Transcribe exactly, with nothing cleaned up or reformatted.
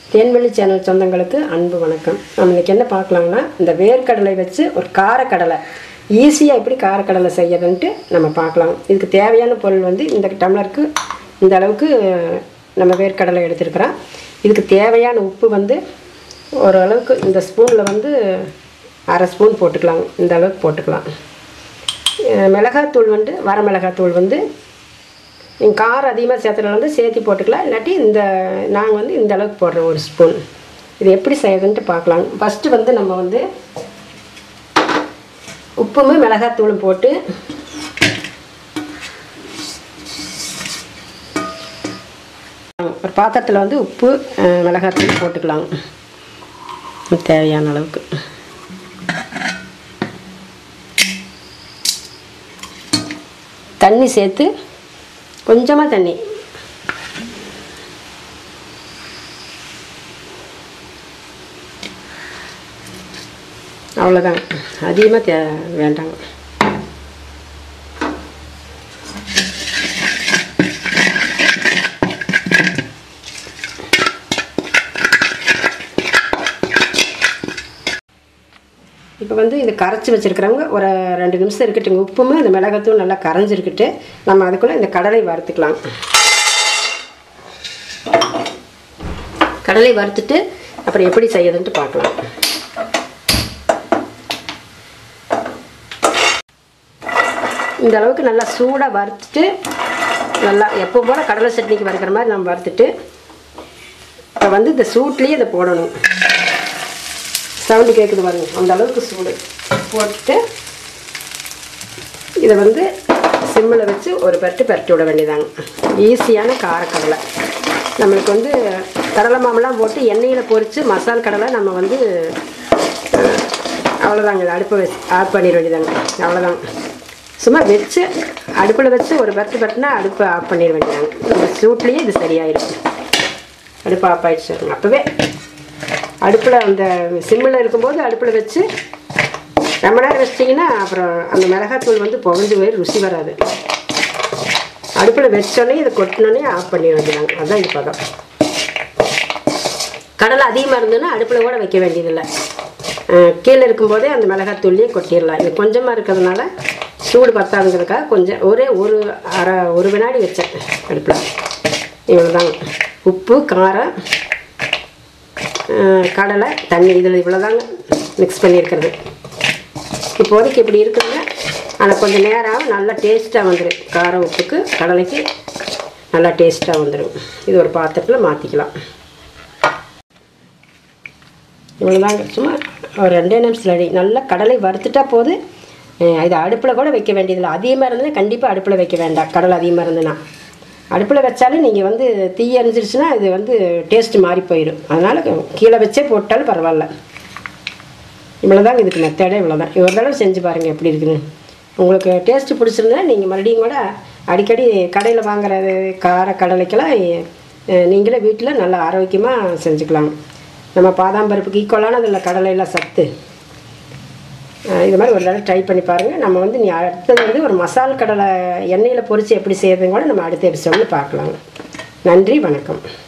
தேன்வெளி channel சொந்தங்களுக்கு அன்பு வணக்கம். நம்ம இன்றைக்கி என்ன பார்க்கலாங்கன்னா, இந்த வேர்க்கடலை வச்சு ஒரு காரக்கடலை ஈஸியாக எப்படி காரக்கடலை செய்யறதுன்ட்டு நம்ம பார்க்கலாம். இதுக்கு தேவையான பொருள் வந்து இந்த டம்ளருக்கு இந்த அளவுக்கு நம்ம வேர்க்கடலை எடுத்துருக்குறோம். இதுக்கு தேவையான உப்பு வந்து ஓரளவுக்கு இந்த ஸ்பூனில் வந்து அரை ஸ்பூன் போட்டுக்கலாம். இந்த அளவுக்கு போட்டுக்கலாம். மிளகாத்தூள் வந்து வர மிளகாத்தூள் வந்து நீங்கள் காரம் அதிகமாக சேர்த்துறது வந்து சேர்த்து போட்டுக்கலாம். இல்லாட்டி இந்த நாங்கள் வந்து இந்த அளவுக்கு போடுறோம் ஒரு ஸ்பூன். இது எப்படி செய்யறதுன்ட்டு பார்க்கலாம். ஃபஸ்ட்டு வந்து நம்ம வந்து உப்பும் மிளகாத்தூளும் போட்டு ஒரு பாத்திரத்தில் வந்து உப்பு மிளகாத்தூள் போட்டுக்கலாம் தேவையான அளவுக்கு. தண்ணி சேர்த்து கொஞ்சமாக தண்ணி அவ்வளோதான், அதிகமாக தே வேண்டாங்க. இப்போ வந்து இது கரைச்சி வச்சுருக்கிறவங்க ஒரு ரெண்டு நிமிஷம் இருக்கட்டுங்க. உப்புமே இந்த மிளகாத்தூள் நல்லா கரைஞ்சிருக்கிட்டு நம்ம அதுக்குள்ளே இந்த கடலை வறுத்துக்கலாம். கடலை வறுத்துட்டு அப்புறம் எப்படி செய்யறதுன்ட்டு பார்க்கலாம். இந்த அளவுக்கு நல்லா சூடாக வறுத்துட்டு நல்லா எப்போ போல் கடலை சட்னிக்கு வறுக்கிற மாதிரி நம்ம வறுத்துட்டு இப்போ வந்து இந்த சூட்லேயே இதை போடணும். சவுண்டு கேட்குது பாருங்க, அந்த அளவுக்கு சூடு போட்டுட்டு இதை வந்து சிம்மில் வச்சு ஒரு பரட்டு பரட்டி விட வேண்டியதாங்க. ஈஸியான காரக்கடலை. நம்மளுக்கு வந்து கடலை மாமெல்லாம் போட்டு எண்ணெயில் பொரித்து மசால் கடலை நம்ம வந்து அவ்வளோதாங்க. இதை அடுப்பை வச்சு ஆஃப் பண்ணிட வேண்டியதாங்க. அவ்வளோதாங்க. சும்மா வச்சு அடுப்பில் வச்சு ஒரு பரட்டு பரட்டுனா அடுப்பை ஆஃப் பண்ணிட வேண்டியதாங்க. நம்ம சூட்லேயே இது சரியாயிடும். அடுப்பு ஆஃப் ஆகிடுச்சு. அப்போவே அடுப்பில் அந்த சிம்மில் இருக்கும்போது அடுப்பில் வச்சு ரொம்ப நேரம் வச்சிட்டிங்கன்னா அப்புறம் அந்த மிளகாத்தூள் வந்து புகஞ்சு போய் ருசி வராது. அடுப்பில் வச்சோடனே இதை கொட்டினோடனே ஆஃப் பண்ணி வேண்டியதாங்க. அதுதான் இது பதம். கடலை அதிகமாக இருந்ததுன்னா அடுப்பில் கூட வைக்க வேண்டியதில்லை. கீழே இருக்கும்போதே அந்த மிளகாத்தூள்லேயே கொட்டிடலாம். இது கொஞ்சமாக இருக்கிறதுனால சூடு பத்தாதுங்கிறதுக்காக கொஞ்சம் ஒரே ஒரு அரை ஒரு வினாடி வச்சேன் அடுப்பில். இவ்வளோதாங்க. உப்பு காரம் கடலை தண்ணி இதில் இவ்வளோதாங்க மிக்ஸ் பண்ணியிருக்கிறது. இப்போதைக்கு இப்படி இருக்குதுங்க. ஆனால் கொஞ்சம் நேரம் நல்லா டேஸ்ட்டாக வந்துடும். காரம் உப்புக்கு கடலைக்கு நல்லா டேஸ்ட்டாக வந்துடும். இது ஒரு பாத்திரத்தில் மாற்றிக்கலாம். இவ்வளோதாங்க. சும்மா ஒரு ரெண்டே நிமிஷம் ரெடி. நல்லா கடலை வறுத்துட்டா போது. இது அடுப்பில் கூட வைக்க வேண்டியதில்லை. அதிகமாக இருந்ததுன்னா கண்டிப்பாக அடுப்பில் வைக்க வேண்டாம். கடலை அதிகமாக இருந்ததுன்னா அடுப்பில் வச்சாலும் நீங்கள் வந்து தீ எரிஞ்சிருச்சுன்னா இது வந்து டேஸ்ட்டு மாறி போயிடும். அதனால் கீழே வச்சே போட்டாலும் பரவாயில்ல. இவ்வளோதாங்க இதுக்கு மெத்தடே. இவ்வளோதான். ஒரு தடவை செஞ்சு பாருங்கள் எப்படி இருக்குதுன்னு. உங்களுக்கு டேஸ்ட்டு பிடிச்சிருந்தா நீங்கள் மறுபடியும் கூட அடிக்கடி கடையில் வாங்குற கார கடலைக்கெல்லாம் நீங்களே வீட்டில் நல்லா ஆரோக்கியமாக செஞ்சுக்கலாம். நம்ம பாதாம் பருப்புக்கு ஈக்குவலான அதில் கடலையெல்லாம் சத்து. இது மாதிரி ஒரு தடவை ட்ரை பண்ணி பாருங்கள். நம்ம வந்து நீ அடுத்தது வந்து ஒரு மசால் கடலை எண்ணெயில் பொரித்து எப்படி செய்யறதுன்னு கூட நம்ம அடுத்த எபிசோடில் பார்க்கலாங்க. நன்றி, வணக்கம்.